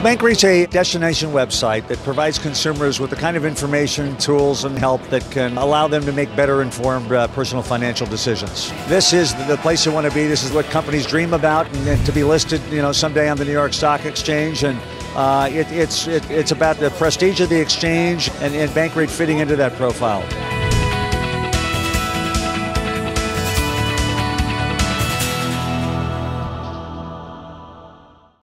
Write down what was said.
Bankrate's a destination website that provides consumers with the kind of information, tools, and help that can allow them to make better informed personal financial decisions. This is the place you want to be. This is what companies dream about, and to be listed, someday on the New York Stock Exchange. And it's about the prestige of the exchange and Bankrate fitting into that profile.